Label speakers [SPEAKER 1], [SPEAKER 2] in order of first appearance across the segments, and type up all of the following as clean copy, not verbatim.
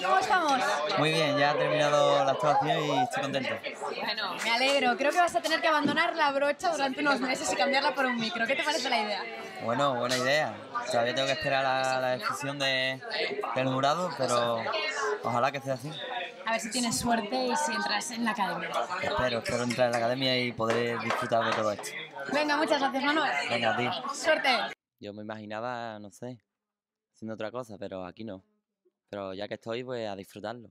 [SPEAKER 1] ¿cómo estamos?
[SPEAKER 2] Muy bien, ya he terminado la actuación y estoy contento.
[SPEAKER 1] Bueno, me alegro. Creo que vas a tener que abandonar la brocha durante unos meses y cambiarla por un micro. ¿Qué te parece la idea?
[SPEAKER 2] Bueno, buena idea. Todavía tengo que esperar a la decisión del jurado, pero ojalá que sea así.
[SPEAKER 1] A ver si tienes suerte y si entras en la academia.
[SPEAKER 2] Espero entrar en la academia y poder disfrutar de todo esto.
[SPEAKER 1] Venga, muchas gracias, Manuel.
[SPEAKER 2] Venga, a ti.
[SPEAKER 1] Suerte.
[SPEAKER 2] Yo me imaginaba, no sé, haciendo otra cosa, pero aquí no. Pero ya que estoy, pues a disfrutarlo.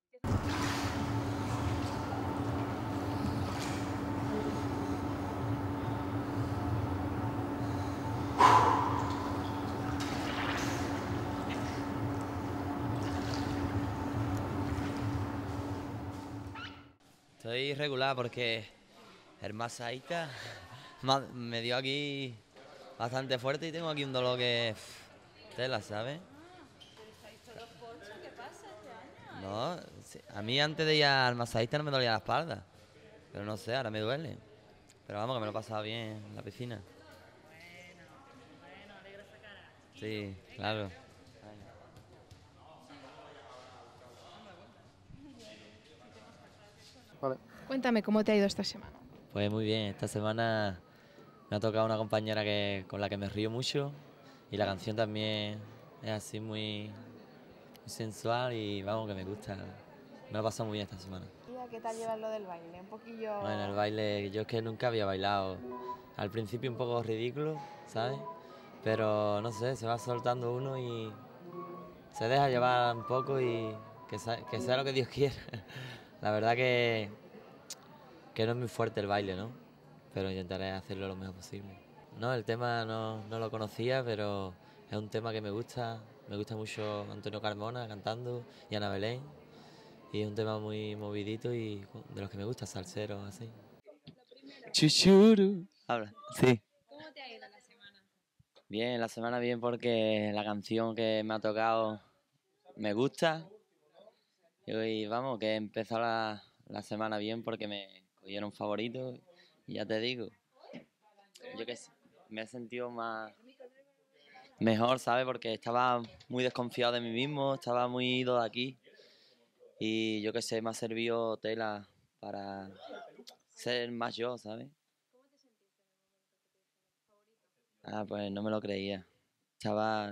[SPEAKER 2] Estoy irregular porque el masaíta me dio aquí bastante fuerte y tengo aquí un dolor que tela, ¿sabes? No, sí, a mí antes de ir al masaísta no me dolía la espalda, pero no sé, ahora me duele. Pero vamos, que me lo he pasado bien en la piscina.
[SPEAKER 3] Bueno, alegra esa cara.
[SPEAKER 2] Sí, claro.
[SPEAKER 4] Vale.
[SPEAKER 5] Cuéntame, ¿cómo te ha ido esta semana?
[SPEAKER 2] Pues muy bien, esta semana me ha tocado una compañera con la que me río mucho y la canción también es así muy sensual y vamos, que me gusta. Me lo he pasado muy bien esta semana.
[SPEAKER 5] ¿Qué tal llevas lo del baile? Un poquillo...
[SPEAKER 2] Bueno, el baile, yo es que nunca había bailado. Al principio un poco ridículo, ¿sabes? Pero no sé, se va soltando uno y se deja llevar un poco y que sea lo que Dios quiera. La verdad que no es muy fuerte el baile, ¿no? Pero intentaré hacerlo lo mejor posible. No, el tema no lo conocía, pero es un tema que me gusta. Me gusta mucho Antonio Carmona cantando y Ana Belén. Y es un tema muy movidito y de los que me gusta, salsero, así. Chuchuru. Habla. Sí.
[SPEAKER 1] ¿Cómo te ha ido la semana?
[SPEAKER 2] Bien, la semana bien porque la canción que me ha tocado me gusta. Y vamos, que he empezado la semana bien porque me cogieron favorito. Y ya te digo, yo que sé, me he sentido mejor, ¿sabes? Porque estaba muy desconfiado de mí mismo, estaba muy ido de aquí. Y yo que sé, me ha servido tela para ser más yo, ¿sabes? Ah, pues no me lo creía. Estaba...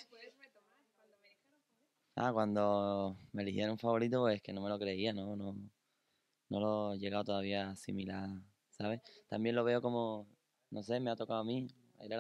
[SPEAKER 2] cuando me eligieron favorito, pues que no me lo creía, no lo he llegado todavía a asimilar, ¿sabes? También lo veo como, no sé, me ha tocado a mí. Era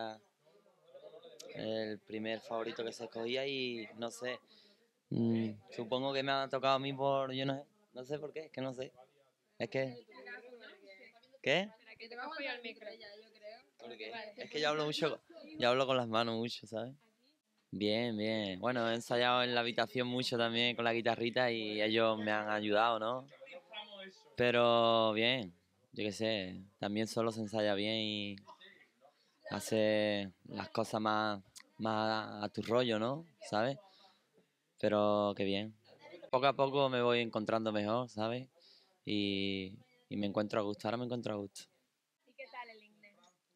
[SPEAKER 2] el primer favorito que se escogía y no sé. Supongo que me ha tocado a mí por, yo no sé por qué, es que no sé. Es que... ¿Qué?
[SPEAKER 1] Que te va a apoyar el micro.
[SPEAKER 2] Porque es que yo hablo con las manos mucho, ¿sabes? Bien, bien. Bueno, he ensayado en la habitación mucho también con la guitarrita y ellos me han ayudado, ¿no? Pero bien, yo qué sé, también solo se ensaya bien y hace las cosas más a tu rollo, ¿no? ¿Sabes? Pero qué bien. Poco a poco me voy encontrando mejor, ¿sabes? Y me encuentro a gusto, ahora me encuentro a gusto.
[SPEAKER 1] ¿Y qué tal el inglés?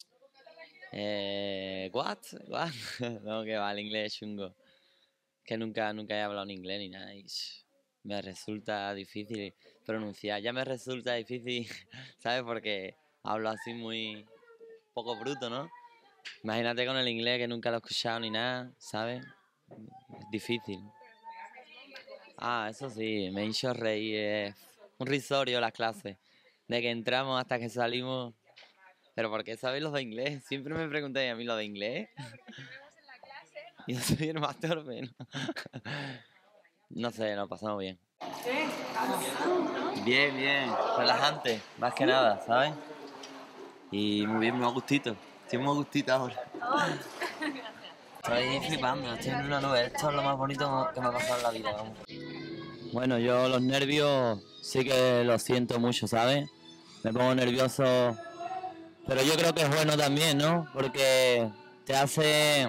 [SPEAKER 2] What? What? No, que va, el inglés es chungo. Que nunca he hablado en inglés ni nada y me resulta difícil pronunciar. Ya me resulta difícil, ¿sabes? Porque hablo así muy poco bruto, ¿no? Imagínate con el inglés que nunca lo he escuchado ni nada, ¿sabes? Es difícil. Ah, eso sí, me hizo reír. Es un risorio las clases. De que entramos hasta que salimos. ¿Pero por qué sabéis los de inglés? Siempre me preguntáis a mí lo de inglés. Yo soy el más torpe, ¿no? No sé, nos pasamos bien. Bien, bien, relajante, más que nada, ¿sabes? Y muy bien, muy a gustito. Estoy muy a gustito ahora. Estoy flipando, estoy en una nube. Esto es lo más bonito que me ha pasado en la vida, vamos. Bueno, yo los nervios sí que los siento mucho, ¿sabes? Me pongo nervioso, pero yo creo que es bueno también, ¿no? Porque te hace,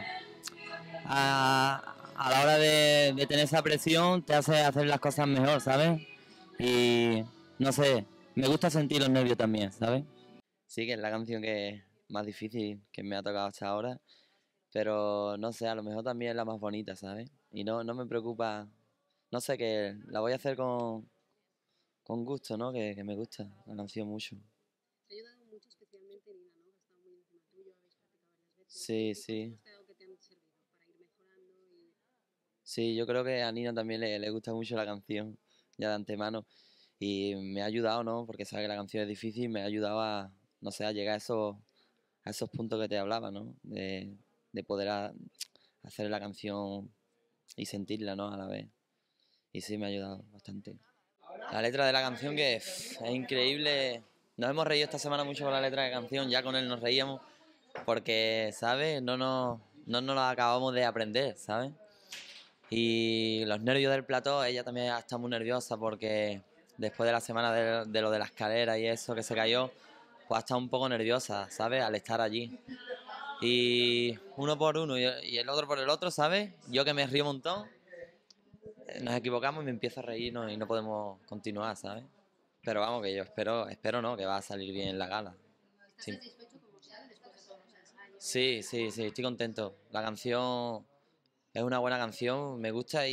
[SPEAKER 2] a la hora de tener esa presión, te hace hacer las cosas mejor, ¿sabes? Y no sé, me gusta sentir los nervios también, ¿sabes? Sí, que es la canción que más difícil que me ha tocado hasta ahora, pero no sé, a lo mejor también es la más bonita, ¿sabes? Y no me preocupa, no sé, que la voy a hacer con gusto, ¿no? Que me gusta la canción mucho.
[SPEAKER 3] Te ha ayudado mucho, especialmente Nina, ¿no? Que ha estado muy encima tuyo, habéis practicado varias veces.
[SPEAKER 2] Sí,
[SPEAKER 3] ¿Qué
[SPEAKER 2] sí.
[SPEAKER 3] consejos te ha dado que te han servido para ir mejorando?
[SPEAKER 2] Sí, yo creo que a Nina también le gusta mucho la canción, ya de antemano. Y me ha ayudado, ¿no? Porque sabe que la canción es difícil, me ha ayudado a, no sé, a llegar a esos puntos que te hablaba, ¿no? De poder hacer la canción y sentirla, ¿no? A la vez. Y sí, me ha ayudado bastante. La letra de la canción que es increíble. Nos hemos reído esta semana mucho con la letra de la canción, ya con él nos reíamos, porque, ¿sabes? No nos la acabamos de aprender, ¿sabes? Y los nervios del plató, ella también está muy nerviosa porque después de la semana de lo de la escalera y eso que se cayó, pues ha estado un poco nerviosa, ¿sabes? Al estar allí. Y uno por uno y el otro por el otro, ¿sabes? Yo que me río un montón, nos equivocamos y me empiezo a reír y no podemos continuar, ¿sabes? Pero vamos, que yo espero no, que va a salir bien la gala.
[SPEAKER 3] ¿Estás
[SPEAKER 2] Sí,
[SPEAKER 3] satisfecho como sale después de todos los ensayos?
[SPEAKER 2] sí, estoy contento. La canción es una buena canción, me gusta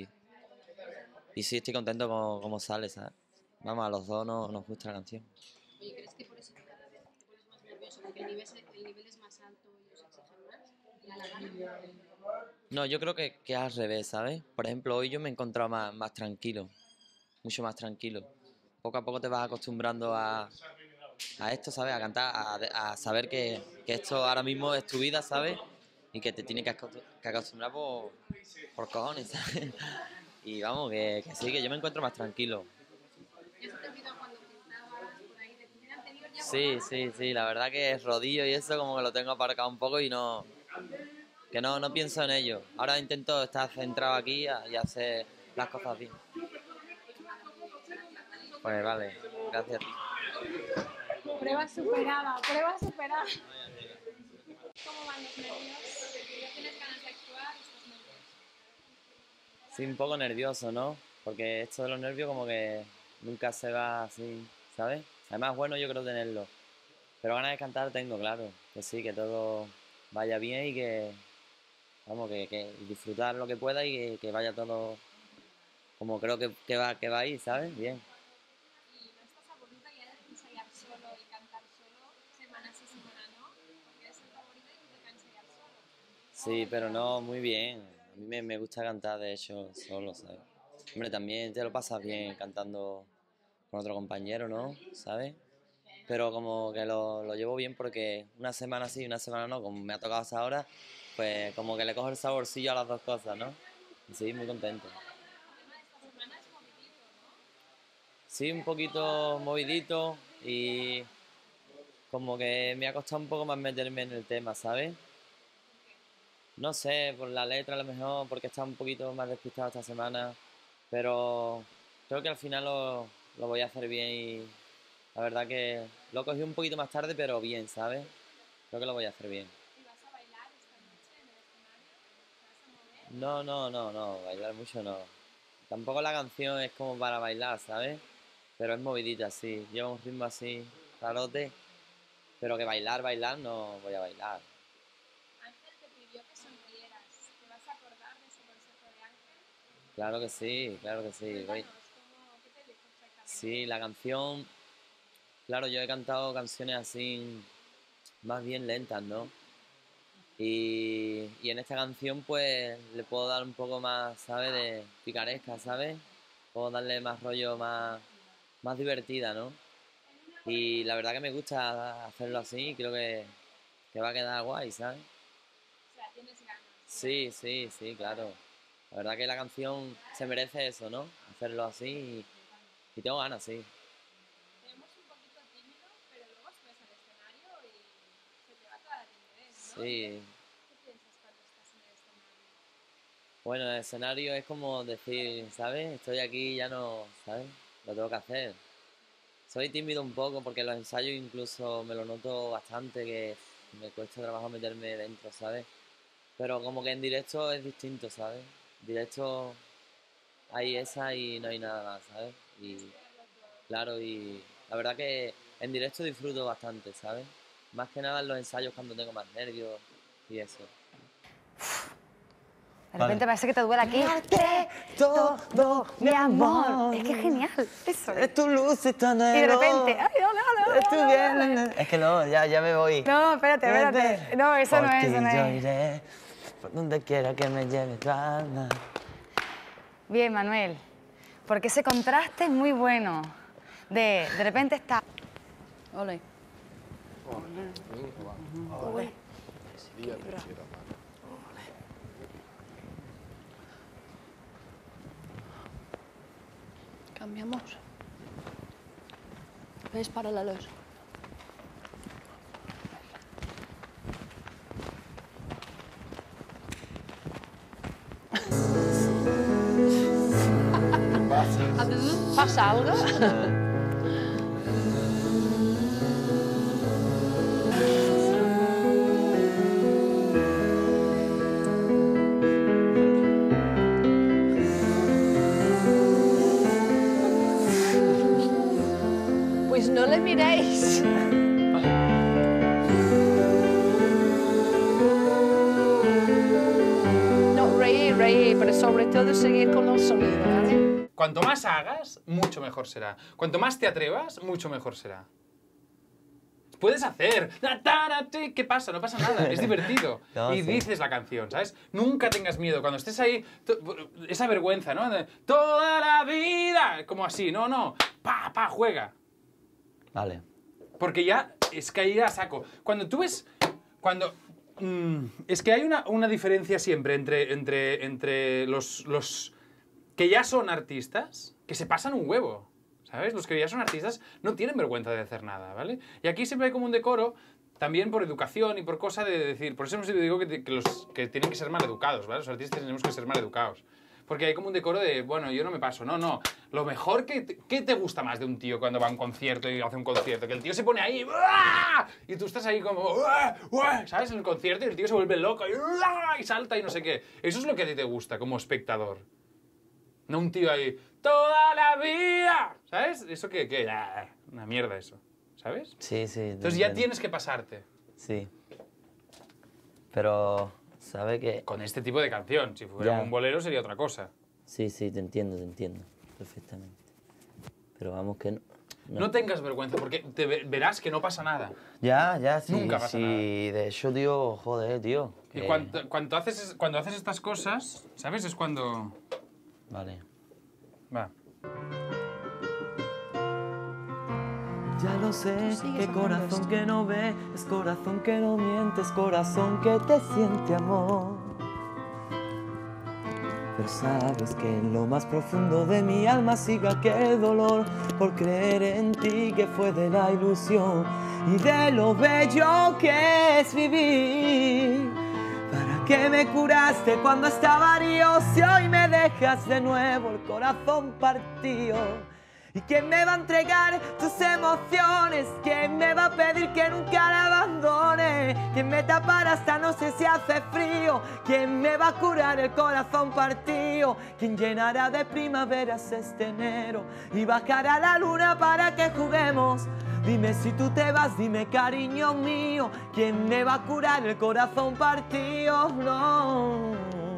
[SPEAKER 2] y sí estoy contento con cómo sale, ¿sabes? Vamos, a los dos nos gusta la canción.
[SPEAKER 3] Oye, ¿crees que por eso cada vez te pones más nervioso? Porque el nivel es más alto y os exigen más. ¿Y a la gana?
[SPEAKER 2] No, yo creo que es al revés, ¿sabes? Por ejemplo, hoy yo me he encontrado más tranquilo, mucho más tranquilo. Poco a poco te vas acostumbrando a esto, ¿sabes? A cantar, a saber que esto ahora mismo es tu vida, ¿sabes? Y que te tienes que acostumbrar por cojones, ¿sabes? Y vamos, que sí, que yo me encuentro más tranquilo.
[SPEAKER 3] ¿Ya se te olvidó cuando gritabas por ahí de tu anterior ya
[SPEAKER 2] Sí, la verdad que el rodillo y eso como que lo tengo aparcado un poco y no pienso en ello. Ahora intento estar centrado aquí y hacer las cosas bien. Pues vale, gracias.
[SPEAKER 1] Prueba superada, prueba superada. ¿Cómo van los nervios? ¿Ya tienes ganas de actuar? ¿Estás nervioso?
[SPEAKER 2] Sí, un poco nervioso, ¿no? Porque esto de los nervios como que nunca se va así, ¿sabes? Además, bueno, yo creo tenerlo. Pero ganas de cantar tengo, claro. Que sí, que todo vaya bien y vamos, que disfrutar lo que pueda y que vaya todo como creo que va a ir, ¿sabes? Bien.
[SPEAKER 1] ¿Y no estás aburrida ya de ensayar solo y cantar solo, semana sí, semana no? Porque eres el favorito y te toca ensayar solo.
[SPEAKER 2] Sí, pero no, muy bien. A mí me gusta cantar, de hecho, solo, ¿sabes? Hombre, también te lo pasas bien cantando con otro compañero, ¿no? ¿Sabes? Pero como que lo llevo bien porque una semana sí, una semana no, como me ha tocado hasta ahora, pues como que le cojo el saborcillo a las dos cosas, ¿no? Y sí, muy contento.
[SPEAKER 1] El tema de esta semana es movidito, ¿no?
[SPEAKER 2] Sí, un poquito movidito y como que me ha costado un poco más meterme en el tema, ¿sabes? No sé, por la letra a lo mejor, porque está un poquito más despistado esta semana, pero creo que al final lo voy a hacer bien y la verdad que lo cogí un poquito más tarde, pero bien, ¿sabes? Creo que lo voy a hacer bien.
[SPEAKER 1] ¿Y vas a bailar esta noche en el escenario? ¿Te vas a mover?
[SPEAKER 2] No, bailar mucho no. Tampoco la canción es como para bailar, ¿sabes? Pero es movidita, sí. Lleva un ritmo así, rarote, pero que bailar no voy a bailar.
[SPEAKER 1] Ángel te pidió que sonrieras. ¿Te vas a acordar de ese consejo de Ángel?
[SPEAKER 2] Claro que sí.
[SPEAKER 1] Cuéntanos, ¿qué te dijo
[SPEAKER 2] Sí,
[SPEAKER 1] exactamente?
[SPEAKER 2] la canción, claro, yo he cantado canciones así más bien lentas, ¿no? Y en esta canción pues le puedo dar un poco más, ¿sabes? De picaresca, ¿sabes? Puedo darle más rollo, más divertida, ¿no? Y la verdad que me gusta hacerlo así y creo que va a quedar guay, ¿sabes?
[SPEAKER 1] O sea, tienes ganas.
[SPEAKER 2] Sí, claro. La verdad que la canción se merece eso, ¿no? Hacerlo así y tengo ganas, sí.
[SPEAKER 1] Te vemos un poquito tímido, pero luego subes al escenario y se te va toda la timidez, ¿no?
[SPEAKER 2] Sí.
[SPEAKER 1] ¿Qué piensas cuando estás en el escenario?
[SPEAKER 2] Bueno, el escenario es como decir, ¿sabes? Estoy aquí, ya no, ¿sabes? Lo tengo que hacer. Soy tímido un poco porque los ensayos incluso me lo noto bastante, que me cuesta trabajo meterme dentro, ¿sabes? Pero como que en directo es distinto, ¿sabes? En directo hay esa y no hay nada más, ¿sabes? Y claro, y la verdad que en directo disfruto bastante, ¿sabes? Más que nada en los ensayos cuando tengo más nervios y eso.
[SPEAKER 4] De repente parece que te duele aquí.
[SPEAKER 6] Todo,
[SPEAKER 4] mi amor. Es que es genial. Eso.
[SPEAKER 6] Es tu luz y tu anhelo.
[SPEAKER 4] Y de repente, ay, hola.
[SPEAKER 6] Es tu bien. Es que no, ya me voy.
[SPEAKER 4] No, espérate. No, eso no es, eso no
[SPEAKER 6] Yo
[SPEAKER 4] es.
[SPEAKER 6] iré por donde quiera que me lleve tu alma.
[SPEAKER 4] Bien, Manuel. Porque ese contraste es muy bueno. De repente está... Ole.
[SPEAKER 3] Cambiamos. ¿Ves paralelos? ¿Pasa algo? Pues no le miréis. No, reír, pero sobre todo seguir con los sonidos, ¿vale?
[SPEAKER 7] Cuanto más hagas, mucho mejor será. Cuanto más te atrevas, mucho mejor será. Puedes hacer. ¿Qué pasa? No pasa nada. Es divertido.
[SPEAKER 6] No,
[SPEAKER 7] y
[SPEAKER 6] sí.
[SPEAKER 7] dices la canción, ¿sabes? Nunca tengas miedo. Cuando estés ahí, esa vergüenza, ¿no? De, toda la vida. Como así. No. Juega.
[SPEAKER 6] Vale.
[SPEAKER 7] Porque ya es que ahí a saco. Cuando tú ves... es que hay una diferencia siempre entre los que ya son artistas, que se pasan un huevo, ¿sabes? Los que ya son artistas no tienen vergüenza de hacer nada, ¿vale? Y aquí siempre hay como un decoro, también por educación y por cosa de decir... Por eso siempre digo que los que tienen que ser mal educados, ¿vale? Los artistas tenemos que ser mal educados. Porque hay como un decoro de, bueno, yo no me paso. No. Lo mejor ¿qué te gusta más de un tío cuando va a un concierto y hace un concierto? Que el tío se pone ahí y tú estás ahí como, ¿sabes? En el concierto y el tío se vuelve loco y salta y no sé qué. Eso es lo que a ti te gusta como espectador. No un tío ahí, toda la vida, ¿sabes? Eso que una mierda eso, ¿sabes?
[SPEAKER 6] Sí.
[SPEAKER 7] Entonces ya tienes que pasarte.
[SPEAKER 6] Sí. Pero, ¿sabe qué?
[SPEAKER 7] Con este tipo de canción. Si fuera
[SPEAKER 6] Ya.
[SPEAKER 7] un bolero sería otra cosa.
[SPEAKER 6] Sí, te entiendo perfectamente. Pero vamos que no.
[SPEAKER 7] No tengas vergüenza porque verás que no pasa nada.
[SPEAKER 6] Ya, sí.
[SPEAKER 7] Nunca pasa nada.
[SPEAKER 6] De hecho, tío, joder, tío.
[SPEAKER 7] Y
[SPEAKER 6] que-
[SPEAKER 7] cuando haces estas cosas, ¿sabes? Es cuando...
[SPEAKER 6] Vale.
[SPEAKER 7] Va.
[SPEAKER 6] Ya lo sé, que corazón que no ve, es corazón que no miente, es corazón que te siente amor. Pero sabes que en lo más profundo de mi alma sigue aquel dolor por creer en ti que fue de la ilusión y de lo bello que es vivir. ¿Para qué me curaste cuando estaba herido si hoy me dejas de nuevo el corazón partido? ¿Y quién me va a entregar tus emociones? ¿Quién me va a pedir que nunca la abandone? ¿Quién me tapará esta noche si hace frío? ¿Quién me va a curar el corazón partido? ¿Quién llenará de primaveras este enero? Y bajará la luna para que juguemos. Dime si tú te vas, dime cariño mío. ¿Quién me va a curar el corazón partido? No.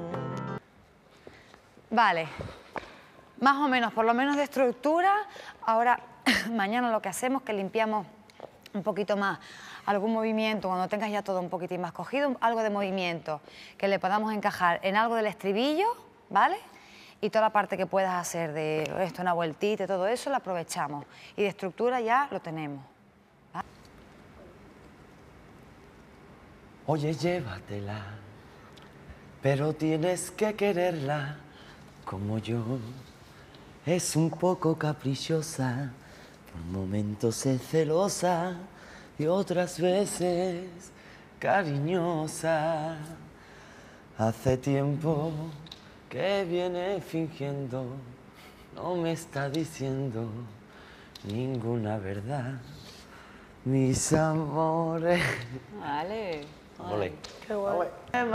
[SPEAKER 4] Vale. Más o menos, por lo menos de estructura. Ahora, mañana lo que hacemos es que limpiamos un poquito más algún movimiento, cuando tengas ya todo un poquitín más cogido, algo de movimiento que le podamos encajar en algo del estribillo, ¿vale? Y toda la parte que puedas hacer de esto, una vueltita y todo eso, la aprovechamos. Y de estructura ya lo tenemos. ¿Vale?
[SPEAKER 6] Oye, llévatela, pero tienes que quererla como yo. Es un poco caprichosa, por momentos es celosa y otras veces cariñosa. Hace tiempo que viene fingiendo, no me está diciendo ninguna verdad. Mis amores.
[SPEAKER 4] Vale.
[SPEAKER 6] Olé.
[SPEAKER 4] Qué guay.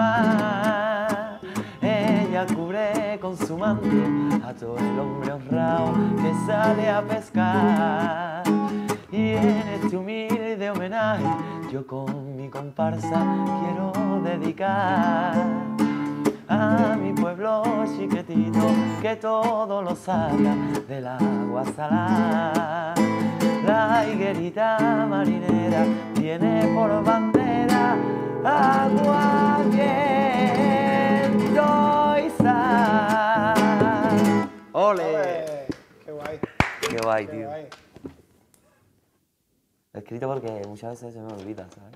[SPEAKER 6] Ella cubre con su manto a todo el hombre honrado que sale a pescar. Y en este humilde homenaje yo con mi comparsa quiero dedicar a mi pueblo chiquitito que todo lo saca del agua salada. La higuerita marinera tiene por bandera agua, viento y sal. ¡Ole!
[SPEAKER 8] ¡Qué guay!
[SPEAKER 6] ¡Qué guay,
[SPEAKER 8] ¡Qué
[SPEAKER 6] tío!
[SPEAKER 8] guay!
[SPEAKER 6] Lo he escrito porque muchas veces se me olvida, ¿sabes?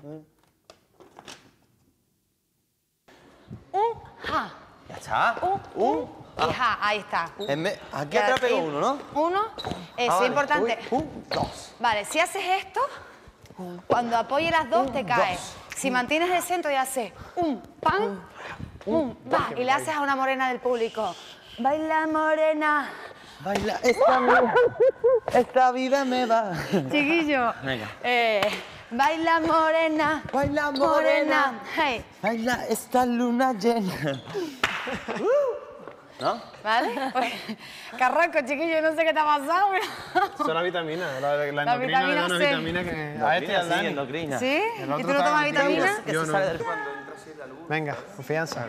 [SPEAKER 4] Ja.
[SPEAKER 6] Ya está.
[SPEAKER 4] Y ja, ahí está.
[SPEAKER 6] Aquí atrás pego uno, ¿no?
[SPEAKER 4] Uno. Eso es
[SPEAKER 6] vale.
[SPEAKER 4] importante.
[SPEAKER 6] Dos.
[SPEAKER 4] Vale, si haces esto, cuando apoyes las dos te caes. Si mantienes el centro y haces un pan, va, y le haces a una morena del público. Baila morena.
[SPEAKER 6] Baila, esta vida me va.
[SPEAKER 4] Chiquillo.
[SPEAKER 2] Venga.
[SPEAKER 4] Baila morena.
[SPEAKER 6] Baila morena.
[SPEAKER 4] Hey.
[SPEAKER 6] Baila esta luna llena. ¿No?
[SPEAKER 4] ¿Vale? Pues, Carrasco, chiquillo, no sé qué te ha pasado, pero...
[SPEAKER 8] Eso es la vitamina, la endocrina
[SPEAKER 4] vitamina
[SPEAKER 8] le da una
[SPEAKER 4] C.
[SPEAKER 8] vitamina que a este y al Dani.
[SPEAKER 6] endocrina.
[SPEAKER 4] ¿Sí?
[SPEAKER 8] El
[SPEAKER 4] ¿Y
[SPEAKER 8] otro
[SPEAKER 4] tú no
[SPEAKER 8] está
[SPEAKER 4] tomas
[SPEAKER 8] en
[SPEAKER 4] vitamina?
[SPEAKER 8] vitamina. Yo no. Venga, confianza.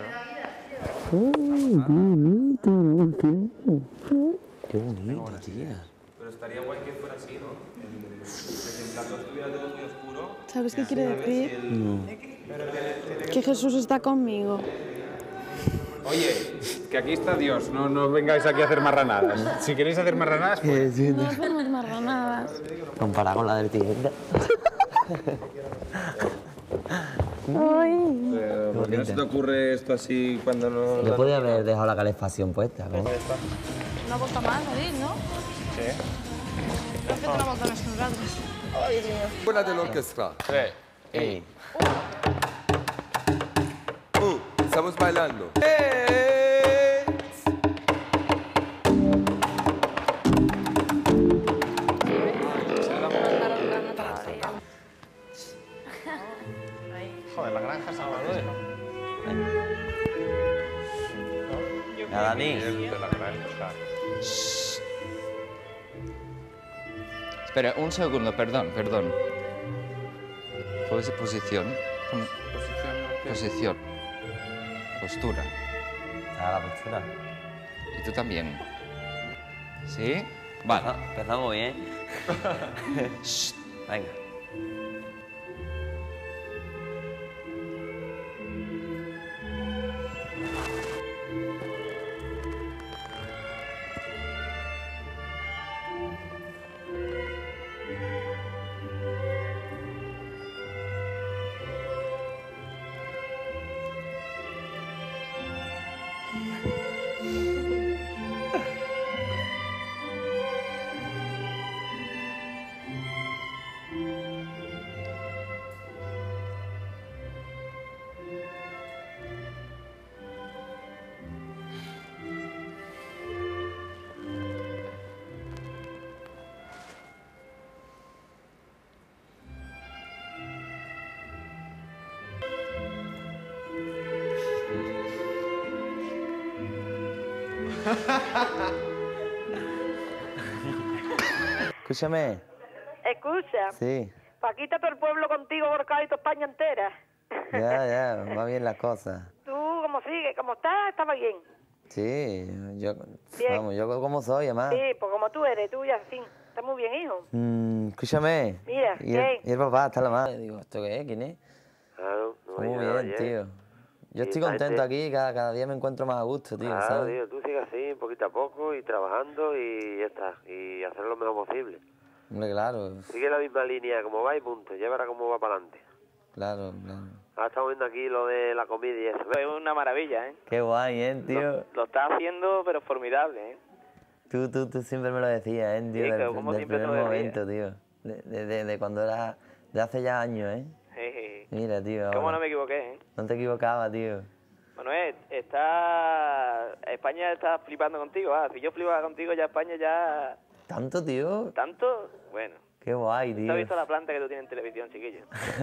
[SPEAKER 6] Qué bonito, tía.
[SPEAKER 5] ¿Sabes qué quiere decir? Que Jesús está conmigo.
[SPEAKER 7] Oye, que aquí está Dios, no vengáis aquí a hacer marranadas. Si queréis hacer marranadas, pues...
[SPEAKER 5] No hacemos marranadas.
[SPEAKER 6] Comparada con la del tienda.
[SPEAKER 9] ¿Por qué no se te ocurre esto así cuando no...?
[SPEAKER 6] Yo podría haber dejado la calefacción puesta, ¿no?
[SPEAKER 5] Una vuelta más, David, ¿no? Sí. Creo que otra vuelta nosotros.
[SPEAKER 9] Buena de la orquesta. Estamos bailando.
[SPEAKER 8] Joder, la granja Salvador.
[SPEAKER 6] Ya, Dani.
[SPEAKER 10] Espera, un segundo, perdón. Posición. Posición. Postura.
[SPEAKER 6] A la postura.
[SPEAKER 10] Y tú también. ¿Sí? Vale.
[SPEAKER 2] Empezamos bien.
[SPEAKER 6] Venga. Escúchame.
[SPEAKER 11] Escucha,
[SPEAKER 6] Sí.
[SPEAKER 11] Paquita, todo el pueblo contigo, Borca y toda España entera.
[SPEAKER 6] Ya, va bien la cosa.
[SPEAKER 11] Tú, ¿cómo sigue? ¿Cómo estás? Estaba bien.
[SPEAKER 6] Sí, yo,
[SPEAKER 11] Bien.
[SPEAKER 6] vamos, yo como soy, además.
[SPEAKER 11] Sí, pues como tú eres, tú ya, sí. Está muy bien, hijo.
[SPEAKER 6] Escúchame.
[SPEAKER 11] Mira,
[SPEAKER 6] y
[SPEAKER 11] ¿qué?
[SPEAKER 6] el papá está la madre. Digo, ¿esto qué es? ¿Quién es?
[SPEAKER 12] Claro, no
[SPEAKER 6] Muy
[SPEAKER 12] hay nada
[SPEAKER 6] bien,
[SPEAKER 12] ayer.
[SPEAKER 6] tío. Yo
[SPEAKER 12] Y
[SPEAKER 6] estoy
[SPEAKER 12] esta
[SPEAKER 6] contento
[SPEAKER 12] gente-
[SPEAKER 6] aquí, cada día me encuentro más a gusto, tío,
[SPEAKER 12] Claro,
[SPEAKER 6] ¿sabes?
[SPEAKER 12] tío, tú sigas así, poquito a poco, y trabajando, y ya está. Y hacer lo mejor posible.
[SPEAKER 6] Hombre, claro,
[SPEAKER 12] Sigue la misma línea, como va y punto. Ya verás cómo va para adelante.
[SPEAKER 6] claro.
[SPEAKER 12] Ahora estamos viendo aquí lo de la comida y eso.
[SPEAKER 13] Es una maravilla, ¿eh?
[SPEAKER 6] Qué guay, tío.
[SPEAKER 13] Lo estás haciendo, pero formidable, ¿eh?
[SPEAKER 6] Tú siempre me lo decías, tío,
[SPEAKER 13] Sí,
[SPEAKER 6] del,
[SPEAKER 13] como
[SPEAKER 6] del
[SPEAKER 13] siempre te
[SPEAKER 6] primer
[SPEAKER 13] lo decía.
[SPEAKER 6] momento, tío. De cuando era... De hace ya años,
[SPEAKER 13] Jeje.
[SPEAKER 6] Mira, tío,
[SPEAKER 13] ¿Cómo
[SPEAKER 6] ahora.
[SPEAKER 13] no me equivoqué, eh?
[SPEAKER 6] No te equivocabas, tío.
[SPEAKER 13] Manuel, España está flipando contigo, Si yo flipaba contigo, ya España ya...
[SPEAKER 6] ¿Tanto, tío?
[SPEAKER 13] ¿Tanto? Bueno.
[SPEAKER 6] Qué guay,
[SPEAKER 13] ¿Tú
[SPEAKER 6] tío.
[SPEAKER 13] has visto la planta que tú tienes en televisión, chiquillo?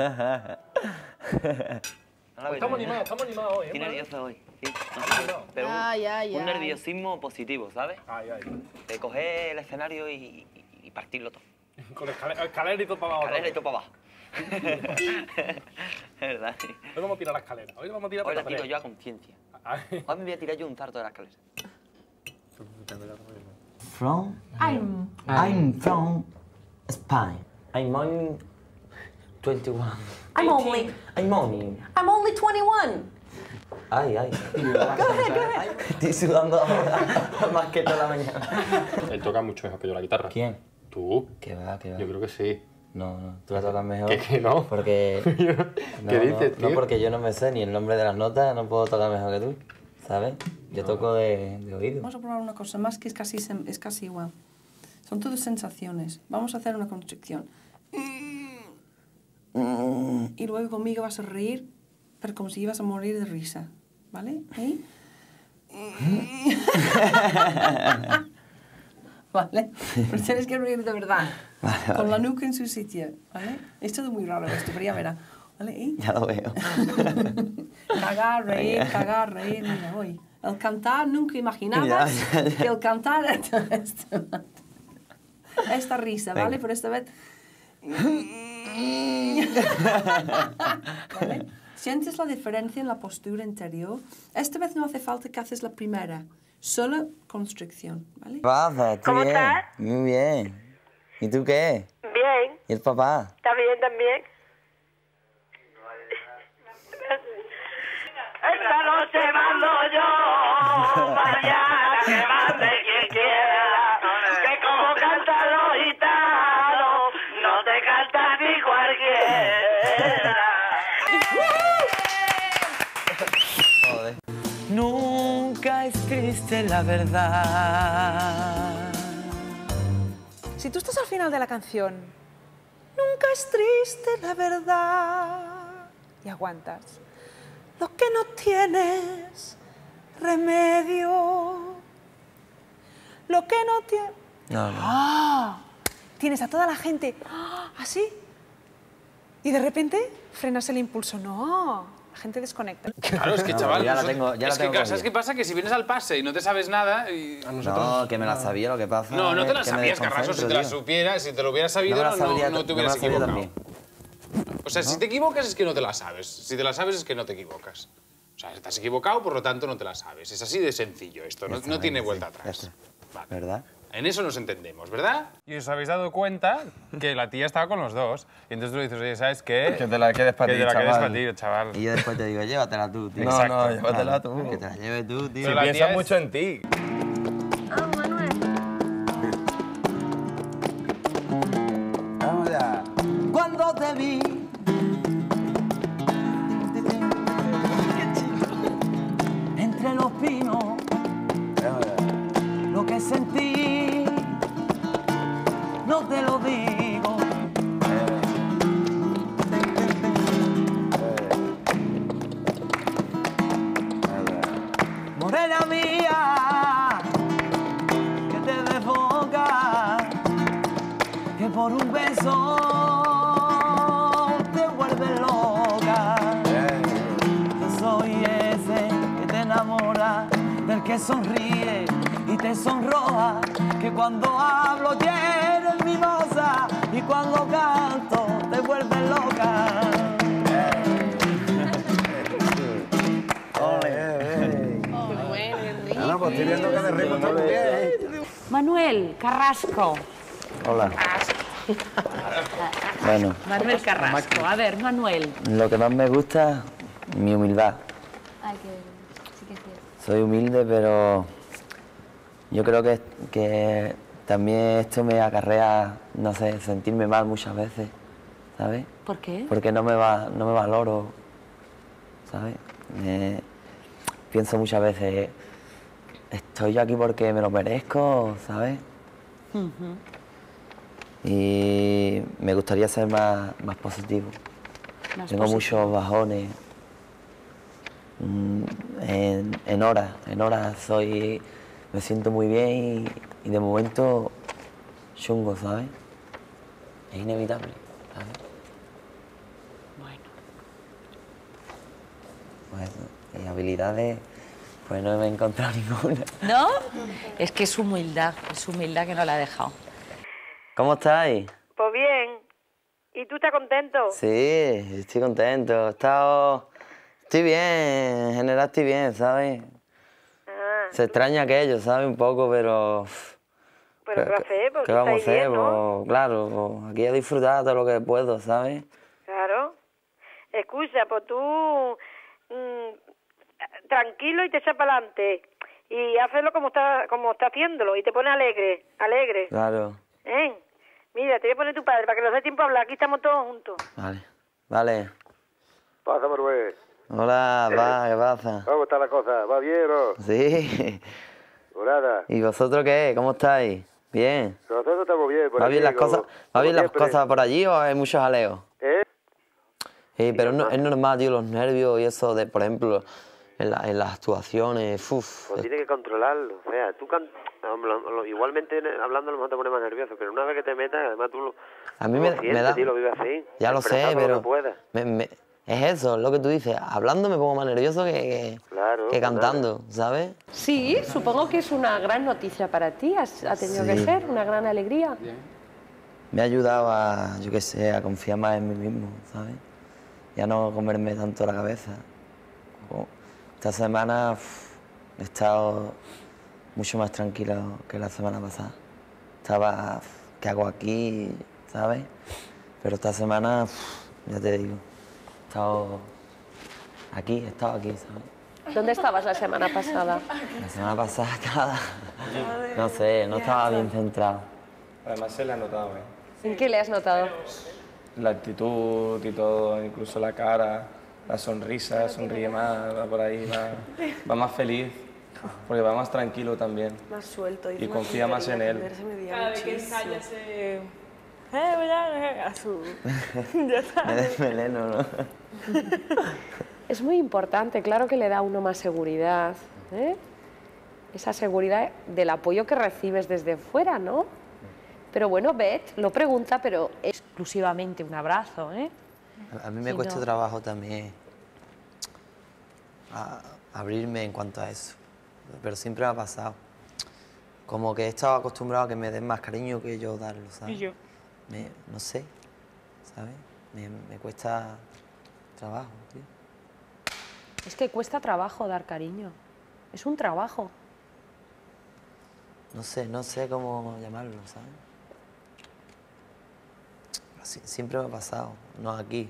[SPEAKER 7] Estamos animados hoy,
[SPEAKER 2] Estoy nervioso hoy. Sí.
[SPEAKER 5] Pero
[SPEAKER 2] un nerviosismo positivo, ¿sabes? De coger el escenario y partirlo todo.
[SPEAKER 7] Con escalera y todo para abajo.
[SPEAKER 2] Escalera y todo para abajo. Es verdad.
[SPEAKER 7] Hoy vamos a tirar la escalera. Hoy vamos a tirar
[SPEAKER 2] Hoy
[SPEAKER 7] para
[SPEAKER 2] la tiro yo a conciencia.
[SPEAKER 6] Hoy me voy a tirar yo un zarto de la escalera. I'm from Spain. I'm only 21.
[SPEAKER 14] I'm only 21.
[SPEAKER 6] Ay.
[SPEAKER 14] Go ahead.
[SPEAKER 6] Estoy sudando ahora más que toda la mañana.
[SPEAKER 15] Él toca mucho mejor que yo la guitarra.
[SPEAKER 6] ¿Quién?
[SPEAKER 15] ¿Tú?
[SPEAKER 6] ¿Qué va?
[SPEAKER 15] Yo creo que sí.
[SPEAKER 6] No, tú la tocas mejor.
[SPEAKER 15] ¿Qué no?
[SPEAKER 6] Porque...
[SPEAKER 15] ¿Qué dices, tío?
[SPEAKER 6] No, porque yo no me sé ni el nombre de las notas, no puedo tocar mejor que tú, ¿sabes? Yo toco de oído.
[SPEAKER 14] Vamos a probar una cosa más que es casi igual. Son todas sensaciones. Vamos a hacer una construcción. Y luego conmigo vas a reír, pero como si ibas a morir de risa, ¿vale? ¿Sí? ¿Vale? Pero tienes que reír de verdad.
[SPEAKER 6] Vale.
[SPEAKER 14] Con la nuca en su sitio, ¿vale? Es todo muy raro esto, pero ya verá. ¿Vale? ¿Y?
[SPEAKER 6] Ya lo veo.
[SPEAKER 14] Cagar, reír, mira, hoy. El cantar, nunca imaginabas que el cantar era esta risa, ¿vale? Pero esta vez... ¿Vale? ¿Sientes la diferencia en la postura interior? Esta vez no hace falta que haces la primera, solo construcción, ¿vale?
[SPEAKER 6] Pasa, estoy
[SPEAKER 11] ¿Cómo
[SPEAKER 6] bien.
[SPEAKER 11] estás?
[SPEAKER 6] Muy bien. ¿Y tú qué?
[SPEAKER 11] Bien.
[SPEAKER 6] ¿Y el papá?
[SPEAKER 11] ¿Está bien también? Esta noche mando yo, mañana que mande quien quiera, que como cantan los gitanos, no te canta ni cualquiera.
[SPEAKER 6] Joder. Nunca es triste la verdad.
[SPEAKER 5] Si tú estás al final de la canción, nunca es triste la verdad, y aguantas, lo que no tienes remedio, lo que no tienes...
[SPEAKER 6] No.
[SPEAKER 5] ¡Ah! Tienes a toda la gente así, y de repente frenas el impulso. No, la gente desconecta.
[SPEAKER 7] Claro, es que, chaval,
[SPEAKER 6] ya la tengo
[SPEAKER 7] ¿sabes qué pasa? Que si vienes al pase y no te sabes nada...
[SPEAKER 6] No, que me la sabía, lo que pasa.
[SPEAKER 7] No, no te la
[SPEAKER 6] es que me
[SPEAKER 7] sabías, Carrasco. Si te la
[SPEAKER 6] desconcentro,
[SPEAKER 7] supieras, si te lo hubieras sabido,
[SPEAKER 6] No me la sabía,
[SPEAKER 7] no te
[SPEAKER 6] no me
[SPEAKER 7] hubieras
[SPEAKER 6] la sabía
[SPEAKER 7] equivocado.
[SPEAKER 6] también.
[SPEAKER 7] O sea, si te equivocas es que no te la sabes. Si te la sabes es que no te equivocas. O sea, estás equivocado, por lo tanto no te la sabes. Es así de sencillo esto, no tiene vuelta atrás. Vale.
[SPEAKER 6] ¿Verdad?
[SPEAKER 7] En eso nos entendemos, ¿verdad? Y os habéis dado cuenta que la tía estaba con los dos. Y entonces tú le dices, oye, ¿sabes qué?
[SPEAKER 6] Que te la quedes para
[SPEAKER 7] Que
[SPEAKER 6] ti,
[SPEAKER 7] te la quedes
[SPEAKER 6] chaval.
[SPEAKER 7] para ti, chaval.
[SPEAKER 6] Y yo después te digo, llévatela tú, tío.
[SPEAKER 7] Exacto.
[SPEAKER 6] Llévatela tú. Que te la lleves tú, tío.
[SPEAKER 7] Pero la tía es-
[SPEAKER 6] mucho en ti. Vamos allá. Cuando te vi, entre los pinos, lo que sentí, no te lo digo. Morena mía, que te desboca, que por un beso te vuelve loca. Yo soy ese que te enamora, del que sonríe y te sonroja, que cuando hablo tienes mimosa y cuando canto te vuelve loca.
[SPEAKER 8] No, pues estoy viendo que de ritmo está muy bien.
[SPEAKER 16] Manuel Carrasco.
[SPEAKER 6] Hola. Bueno,
[SPEAKER 16] Manuel Carrasco. A ver, Manuel.
[SPEAKER 6] lo que más me gusta, mi humildad.
[SPEAKER 16] Ay, sí que sí.
[SPEAKER 6] Soy humilde, pero yo creo que también esto me acarrea, no sé, sentirme mal muchas veces, ¿sabes?
[SPEAKER 16] ¿Por qué?
[SPEAKER 6] Porque no me valoro, ¿sabes? Pienso muchas veces, estoy yo aquí porque me lo merezco, ¿sabes? Y me gustaría ser más positivo. Tengo muchos bajones. En horas me siento muy bien y de momento chungo, ¿sabes? Es inevitable, ¿sabes? Bueno. Y habilidades, pues no me he encontrado ninguna.
[SPEAKER 16] ¿No? Es que es humildad que no la ha dejado.
[SPEAKER 6] ¿Cómo estáis?
[SPEAKER 11] Pues bien. ¿Y tú estás contento?
[SPEAKER 6] Sí, estoy contento. He estado Estoy bien, en general estoy bien, ¿sabes? Se extraña aquello, ¿sabes? Un poco, pero...
[SPEAKER 17] Pero ¿qué hacer? Porque
[SPEAKER 6] ¿qué vamos a
[SPEAKER 17] estáis
[SPEAKER 6] hacer?
[SPEAKER 17] bien, ¿no?
[SPEAKER 6] Pues, claro, pues, aquí a disfrutar todo lo que puedo, ¿sabes?
[SPEAKER 17] Claro. Escucha, pues tú tranquilo y te echas para adelante. Y hazlo como está haciéndolo y te pone alegre.
[SPEAKER 6] Claro.
[SPEAKER 17] Mira, te voy a poner tu padre para que nos dé tiempo a hablar. Aquí estamos todos juntos.
[SPEAKER 6] Vale.
[SPEAKER 12] Pasa, Manuel.
[SPEAKER 6] Hola, pa, ¿qué pasa?
[SPEAKER 12] ¿Cómo está la cosa? ¿Va bien o no?
[SPEAKER 6] Sí.
[SPEAKER 12] Pues nada.
[SPEAKER 6] ¿Y vosotros qué? ¿Cómo estáis? ¿Bien?
[SPEAKER 12] Nosotros estamos bien. Por
[SPEAKER 6] ¿Va
[SPEAKER 12] aquí,
[SPEAKER 6] bien las
[SPEAKER 12] como-
[SPEAKER 6] cosas,
[SPEAKER 12] como
[SPEAKER 6] las
[SPEAKER 12] siempre.
[SPEAKER 6] cosas por allí o hay muchos jaleos?
[SPEAKER 12] ¿Eh?
[SPEAKER 6] Sí, pero es normal, tío, los nervios y eso de, por ejemplo, en las actuaciones,
[SPEAKER 12] Pues tiene que controlarlo. O sea, tú igualmente hablando a lo mejor te pones más nervioso, pero una vez que te metas, además tú lo,
[SPEAKER 6] a mí
[SPEAKER 12] tú
[SPEAKER 6] me
[SPEAKER 12] lo sientes,
[SPEAKER 6] da...
[SPEAKER 12] tío, lo vives así.
[SPEAKER 6] Ya lo sé,
[SPEAKER 12] Expresar todo lo
[SPEAKER 6] pero
[SPEAKER 12] que puedas.
[SPEAKER 6] es eso, es lo que tú dices. Hablando me pongo más nervioso que cantando, ¿sabes?
[SPEAKER 18] Sí, supongo que es una gran noticia para ti, ha tenido que
[SPEAKER 6] Sí.
[SPEAKER 18] ser una gran alegría.
[SPEAKER 6] Me ha ayudado a, yo qué sé, a confiar más en mí mismo, ¿sabes? Ya no comerme tanto la cabeza. Esta semana he estado mucho más tranquilo que la semana pasada. Estaba, ¿qué hago aquí? ¿Sabes? Pero esta semana, ya te digo, he estado aquí, ¿sabes?
[SPEAKER 18] ¿Dónde estabas la semana pasada?
[SPEAKER 6] La semana pasada estaba, no sé, no estaba bien centrado.
[SPEAKER 15] Además se le ha notado,
[SPEAKER 18] ¿En qué le has notado?
[SPEAKER 15] La actitud y todo, incluso la cara, la sonrisa, sonríe más, va por ahí, va más feliz, porque va más tranquilo también.
[SPEAKER 14] Más suelto.
[SPEAKER 15] Y confía más en él.
[SPEAKER 14] Cada vez que ensaya se... a su... Ya está.
[SPEAKER 6] Me desmeleno, ¿no?
[SPEAKER 18] Es muy importante, claro que le da a uno más seguridad, ¿eh? Esa seguridad del apoyo que recibes desde fuera, ¿no? Pero bueno, Beth lo pregunta, pero exclusivamente un abrazo, ¿eh?
[SPEAKER 6] A mí me
[SPEAKER 18] Si
[SPEAKER 6] cuesta
[SPEAKER 18] no-
[SPEAKER 6] trabajo también abrirme en cuanto a eso, pero siempre me ha pasado. Como que he estado acostumbrado a que me den más cariño que yo darlo, ¿sabes?
[SPEAKER 18] Y yo.
[SPEAKER 6] No sé, ¿sabes? Me cuesta trabajo, tío.
[SPEAKER 18] Es que cuesta trabajo dar cariño. Es un trabajo.
[SPEAKER 6] No sé cómo llamarlo, ¿sabes? Siempre me ha pasado, no aquí.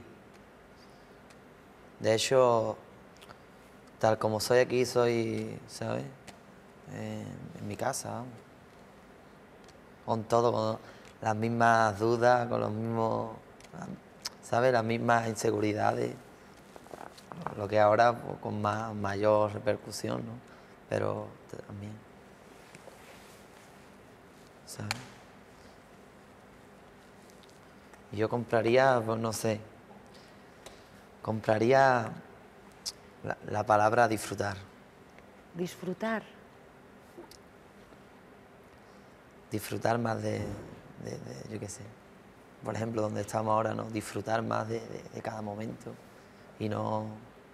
[SPEAKER 6] De hecho, tal como soy aquí, soy, ¿sabes? En mi casa, vamos. Con todo, con las mismas dudas, con los mismos, ¿sabes? Las mismas inseguridades. Lo que ahora pues, con mayor repercusión, ¿no? Pero también, ¿sabes? Y yo compraría, pues no sé, compraría la palabra disfrutar.
[SPEAKER 18] Disfrutar.
[SPEAKER 6] Disfrutar más de yo qué sé, por ejemplo, donde estamos ahora, ¿no? Disfrutar más de cada momento y no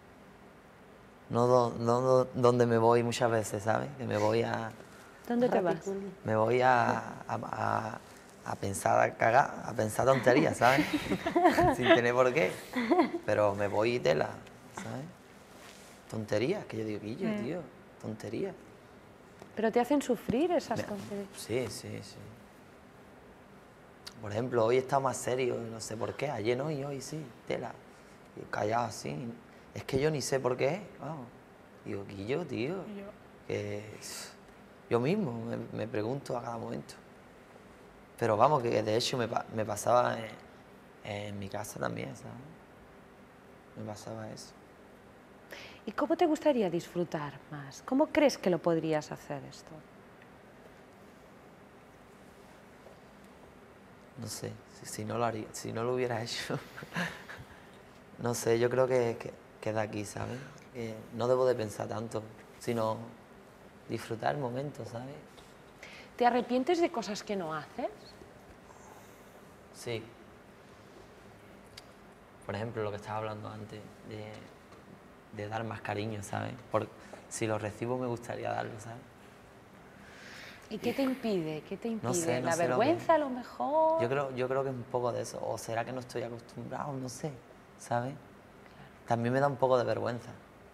[SPEAKER 6] donde me voy muchas veces, ¿sabes? Que me voy a...
[SPEAKER 18] ¿Dónde te vas?
[SPEAKER 6] Me voy a pensar a pensar tonterías, ¿sabes? Sin tener por qué. Pero me voy y tela, ¿sabes? Tonterías, que yo digo, Guillo, tío, tonterías.
[SPEAKER 18] Pero te hacen sufrir esas tonterías.
[SPEAKER 6] Sí. Por ejemplo, hoy he estado más serio, no sé por qué. Ayer no y hoy sí, tela. Y callado así. Es que yo ni sé por qué, vamos. Digo, Guillo, tío. Que yo mismo me pregunto a cada momento. Pero vamos, que de hecho me pasaba en mi casa también, ¿sabes? Me pasaba eso.
[SPEAKER 18] ¿Y cómo te gustaría disfrutar más? ¿Cómo crees que lo podrías hacer esto?
[SPEAKER 6] No sé, si no lo haría, si no lo hubiera hecho. No sé, yo creo que queda aquí, ¿sabes? Que no debo de pensar tanto, sino disfrutar el momento, ¿sabes?
[SPEAKER 18] ¿Te arrepientes de cosas que no haces?
[SPEAKER 6] Sí. Por ejemplo, lo que estaba hablando antes, de dar más cariño, ¿sabes? Si lo recibo me gustaría darlo, ¿sabes?
[SPEAKER 18] ¿Y qué te impide? ¿Qué te impide?
[SPEAKER 6] No sé,
[SPEAKER 18] ¿La
[SPEAKER 6] lo que-
[SPEAKER 18] vergüenza a lo mejor?
[SPEAKER 6] Yo creo que es un poco de eso. O será que no estoy acostumbrado, no sé, ¿sabes?
[SPEAKER 2] también me da un poco de vergüenza.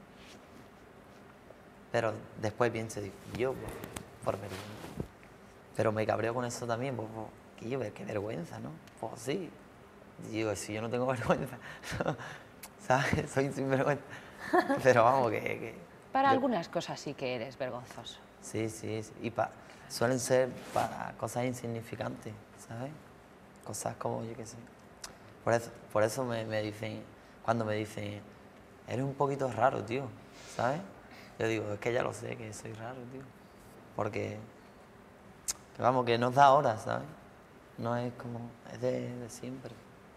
[SPEAKER 2] Pero después pienso, digo, yo, por vergüenza. Pero me cabreo con eso también, pues, qué vergüenza, ¿no? Pues sí. Digo, si yo no tengo vergüenza, ¿sabes? Soy sinvergüenza. Pero vamos,
[SPEAKER 16] Para algunas cosas sí que eres vergonzoso.
[SPEAKER 2] Sí, sí, sí. Y suelen ser para cosas insignificantes, ¿sabes? Cosas como, yo qué sé. Por eso me dicen, cuando me dicen, eres un poquito raro, tío, ¿sabes? Yo digo, es que ya lo sé, que soy raro, tío. Porque, vamos, que nos da ahora, ¿sabes? No es como, es de siempre.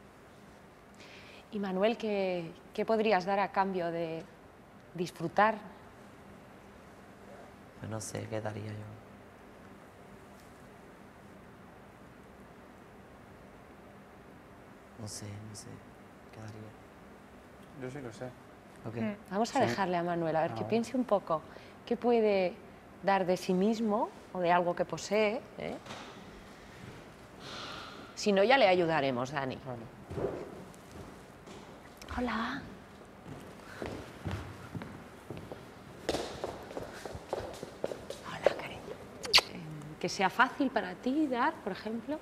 [SPEAKER 16] Y Manuel, ¿qué podrías dar a cambio de disfrutar?
[SPEAKER 2] Pues no sé, ¿qué daría yo? No sé, ¿qué daría?
[SPEAKER 8] Yo sí lo sé.
[SPEAKER 2] Okay.
[SPEAKER 16] Vamos a dejarle a Manuel, a ver, que piense un poco qué puede dar de sí mismo o de algo que posee, ¿eh? Si no, ya le ayudaremos, Dani. Hola. Hola, cariño. Que sea fácil para ti dar, por ejemplo.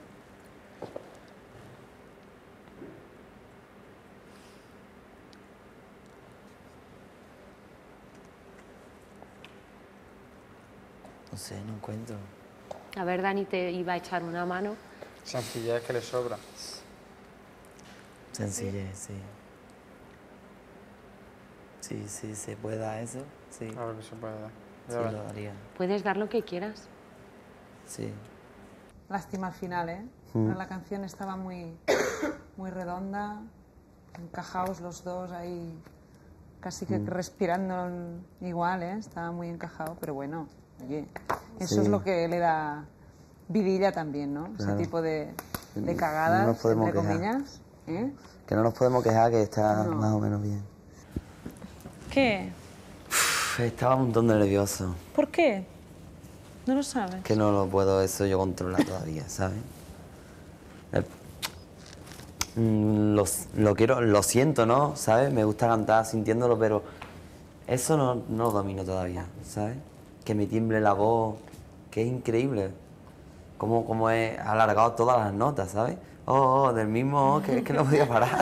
[SPEAKER 2] No sé, no encuentro.
[SPEAKER 16] A ver, Dani te iba a echar una mano.
[SPEAKER 8] Sencillez que le sobra.
[SPEAKER 2] Sencillez, sí. Sí, sí, se puede dar eso, sí.
[SPEAKER 8] A ver qué se puede dar.
[SPEAKER 2] Sí, lo daría.
[SPEAKER 16] Puedes dar lo que quieras.
[SPEAKER 2] Sí.
[SPEAKER 5] Lástima al final, ¿eh? Pero la canción estaba muy redonda, encajados los dos ahí, casi que respirando igual, ¿eh? Estaba muy encajado, pero bueno, oye, eso es lo que le da vidilla también, ¿no?
[SPEAKER 2] Claro.
[SPEAKER 5] Ese tipo de cagadas, entre comillas. ¿Eh?
[SPEAKER 2] Que no nos podemos quejar, que está más o menos bien.
[SPEAKER 5] ¿Qué?
[SPEAKER 2] Estaba un montón de nervioso.
[SPEAKER 5] ¿Por qué? No lo sabes.
[SPEAKER 2] Que no lo puedo eso yo controlar todavía, ¿sabes? Lo siento, ¿no? ¿Sabes? Me gusta cantar sintiéndolo, pero eso no lo domino todavía, ¿sabes? Que me tiemble la voz, que es increíble. Cómo he alargado todas las notas, ¿sabes? Del mismo, que es que no podía parar.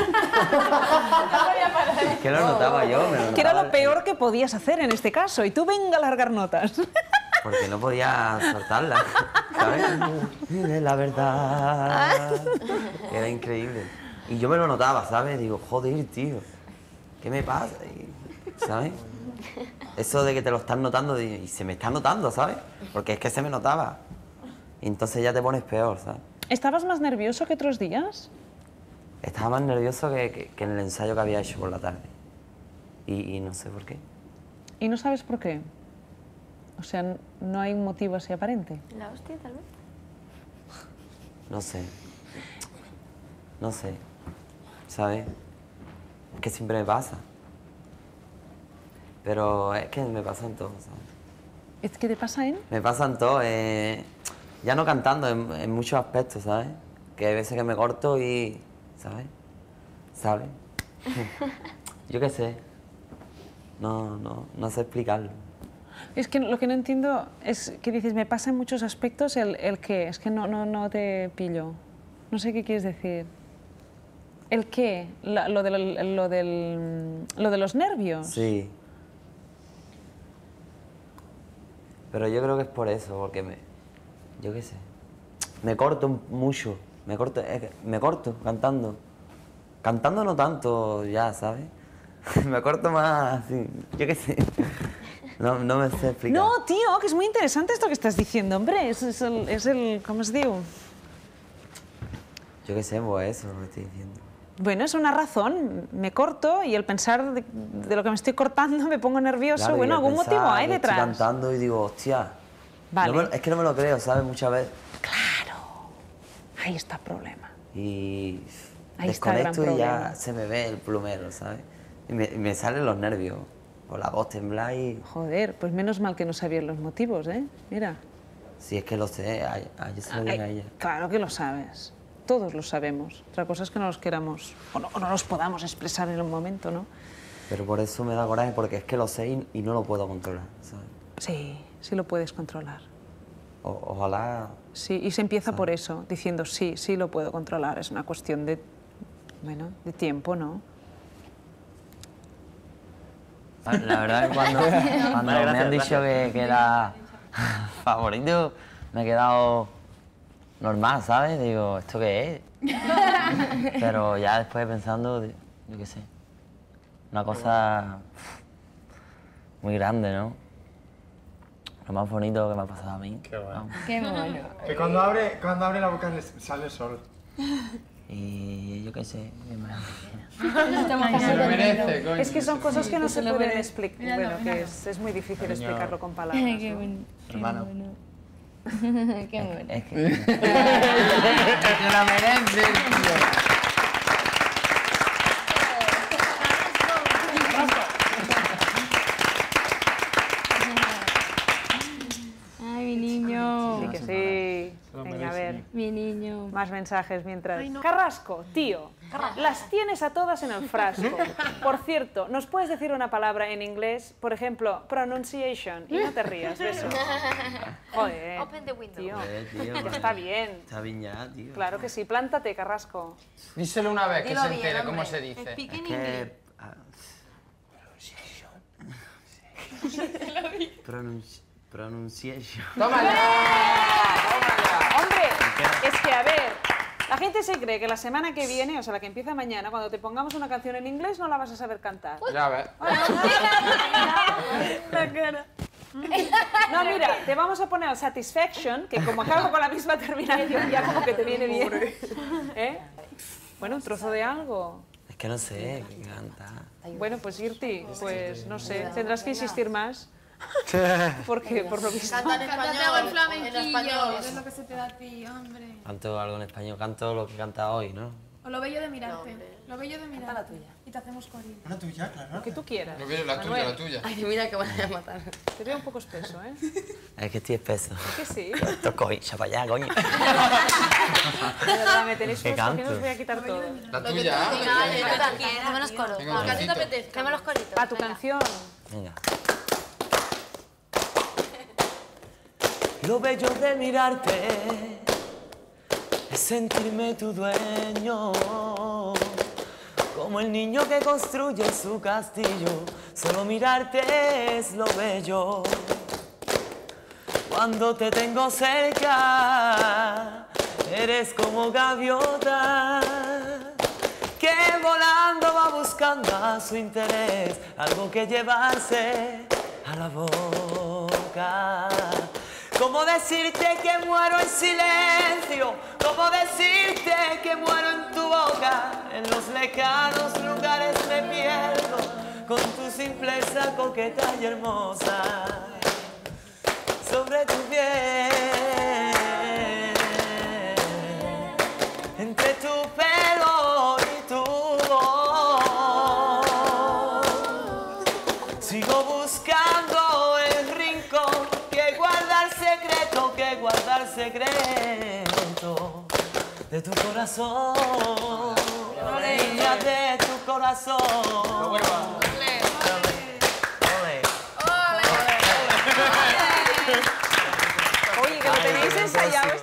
[SPEAKER 2] Es que lo notaba yo.
[SPEAKER 5] Que era lo peor que podías hacer en este caso, y tú venga a largar notas.
[SPEAKER 2] Porque no podía soltarla, ¿sabes? La verdad. Era increíble. Y yo me lo notaba, ¿sabes? Digo, joder, tío, ¿qué me pasa? ¿Sabes? Eso de que te lo estás notando, y se me está notando, ¿sabes? Porque es que se me notaba. Y entonces ya te pones peor, ¿sabes?
[SPEAKER 5] ¿Estabas más nervioso que otros días?
[SPEAKER 2] Estaba más nervioso que en el ensayo que había hecho por la tarde. Y no sé por qué.
[SPEAKER 5] ¿Y no sabes por qué? O sea, no hay un motivo así aparente.
[SPEAKER 3] ¿La hostia, tal vez?
[SPEAKER 2] No sé. No sé. ¿Sabes? Es que siempre me pasa. Pero es que me pasa en todo, ¿sabes?
[SPEAKER 5] ¿Es que te pasa en?
[SPEAKER 2] Me pasa en todo. Ya no cantando, en muchos aspectos, ¿sabes? Que hay veces que me corto y... ¿sabes? ¿Sabes? Yo qué sé. No sé explicarlo.
[SPEAKER 5] Es que lo que no entiendo es que dices, me pasa en muchos aspectos el qué. Es que no te pillo. No sé qué quieres decir. ¿El qué? Lo de los nervios.
[SPEAKER 2] Sí. Pero yo creo que es por eso, porque yo qué sé. Me corto mucho. Me corto cantando. Cantando no tanto ya, ¿sabes? Me corto más así. Yo qué sé. No me sé explicar.
[SPEAKER 5] No, tío, que es muy interesante esto que estás diciendo, hombre. Es el ¿cómo os digo?
[SPEAKER 2] Yo qué sé, pues eso es lo que estoy diciendo.
[SPEAKER 5] Bueno, es una razón. Me corto y el pensar de lo que me estoy cortando me pongo nervioso.
[SPEAKER 2] Claro,
[SPEAKER 5] bueno, algún motivo hay detrás.
[SPEAKER 2] Estoy cantando y digo, hostia.
[SPEAKER 5] Vale.
[SPEAKER 2] Es que no me lo creo, ¿sabes? Muchas veces.
[SPEAKER 5] Claro. Ahí está el problema.
[SPEAKER 2] Y
[SPEAKER 5] Ahí está el gran
[SPEAKER 2] desconecto y ya
[SPEAKER 5] problema.
[SPEAKER 2] se me ve el plumero, ¿sabes? Y me salen los nervios. O la voz tembla y...
[SPEAKER 5] Joder, pues menos mal que no sabías los motivos, ¿eh? Mira.
[SPEAKER 2] Sí, es que lo sé. Yo se lo dije a ella.
[SPEAKER 5] Claro que lo sabes. todos lo sabemos. Otra cosa es que no los queramos o no los podamos expresar en un momento, ¿no?
[SPEAKER 6] Pero por eso me da coraje, porque es que lo sé y no lo puedo controlar, ¿sabes?
[SPEAKER 5] Sí, sí lo puedes controlar.
[SPEAKER 6] Ojalá...
[SPEAKER 5] Sí, y se empieza por eso, diciendo sí, sí lo puedo controlar. Es una cuestión de, bueno, de tiempo, ¿no?
[SPEAKER 2] La verdad que cuando me han dicho que era favorito, me he quedado normal, ¿sabes? Digo, ¿esto qué es? Pero ya después pensando, yo qué sé, una cosa muy grande, ¿no? Lo más bonito que me ha pasado a mí.
[SPEAKER 8] Qué bueno.
[SPEAKER 19] Qué bueno.
[SPEAKER 8] Que cuando abre la boca sale el sol.
[SPEAKER 2] Y yo qué sé,
[SPEAKER 8] Se lo merece, coño.
[SPEAKER 5] Es que son cosas que no se pueden explicar, bueno, que es muy difícil
[SPEAKER 8] Cariño.
[SPEAKER 5] explicarlo con palabras, ¿no?
[SPEAKER 19] Qué bueno.
[SPEAKER 8] Hermano.
[SPEAKER 19] Qué bueno.
[SPEAKER 2] Es que...
[SPEAKER 8] Se lo merece, tío.
[SPEAKER 19] Ay, mi niño.
[SPEAKER 5] Sí que sí. Venga, a ver.
[SPEAKER 19] Mi niño.
[SPEAKER 5] Más mensajes mientras... Carrasco, tío, las tienes a todas en el frasco. Por cierto, ¿nos puedes decir una palabra en inglés? Por ejemplo, pronunciation. Y no te rías, beso. Joder,
[SPEAKER 4] Open the window.
[SPEAKER 5] tío.
[SPEAKER 2] tío,
[SPEAKER 5] Ya está bien.
[SPEAKER 2] Está bien ya, tío.
[SPEAKER 5] Claro que sí, plántate, Carrasco.
[SPEAKER 8] Díselo una vez, que
[SPEAKER 4] Dilo
[SPEAKER 8] se
[SPEAKER 4] bien,
[SPEAKER 8] entere
[SPEAKER 4] hombre.
[SPEAKER 8] cómo se dice.
[SPEAKER 4] Speak in
[SPEAKER 2] Es que...
[SPEAKER 4] English.
[SPEAKER 2] Pronunciation.
[SPEAKER 8] ¡Tómala!
[SPEAKER 5] Hombre, es que a ver, la gente se cree que la semana que viene, o sea, la que empieza mañana, cuando te pongamos una canción en inglés, no la vas a saber cantar.
[SPEAKER 8] Ya ves.
[SPEAKER 5] La cara. No, mira, te vamos a poner el Satisfaction, que como acabo con la misma terminación, ya como que te viene bien. ¿Eh? Bueno, un trozo de algo.
[SPEAKER 2] Es que no sé qué canta.
[SPEAKER 5] Bueno, pues Irti, pues no sé, tendrás que insistir más. Porque por lo visto...
[SPEAKER 1] Canta en español,
[SPEAKER 3] el flamenquillo.
[SPEAKER 1] en español. Es lo que se te da a ti, hombre.
[SPEAKER 2] Canto algo en español, canto lo que canta hoy, ¿no?
[SPEAKER 1] O lo bello de mirarte. Lo bello de mirarte. La tuya. Y te hacemos corrido.
[SPEAKER 8] Una tuya, claro.
[SPEAKER 5] Lo que tú quieras.
[SPEAKER 8] Lo quiero, la tuya,
[SPEAKER 5] Manuel.
[SPEAKER 8] la tuya.
[SPEAKER 3] Ay, mira que van a matar.
[SPEAKER 5] Te veo un poco espeso, ¿eh?
[SPEAKER 2] Es que estoy espeso.
[SPEAKER 5] Es que sí.
[SPEAKER 2] Esto coño, para allá, coño.
[SPEAKER 5] De verdad, me tenéis
[SPEAKER 2] ¿Qué
[SPEAKER 5] puesto que
[SPEAKER 2] canto?
[SPEAKER 5] os voy a quitar todo.
[SPEAKER 8] La tuya.
[SPEAKER 4] Dame los coros.
[SPEAKER 8] Venga, un
[SPEAKER 4] ¿Qué te
[SPEAKER 8] besito.
[SPEAKER 4] apetece? Dame los coritos.
[SPEAKER 5] A tu canción.
[SPEAKER 2] Venga.
[SPEAKER 6] Lo bello de mirarte es sentirme tu dueño, como el niño que construye su castillo. Solo mirarte es lo bello. Cuando te tengo cerca, eres como gaviota que volando va buscando a su interés algo que llevarse a la boca. ¿Cómo decirte que muero en silencio? ¿Cómo decirte que muero en tu boca? En los lejanos lugares me pierdo con tu simpleza coqueta y hermosa sobre tu piel, entre tu pelo y tu voz. Sigo buscando el rincón que guarda el secreto de tu corazón, niña de tu corazón.
[SPEAKER 5] Oye, que lo tenéis ensayado.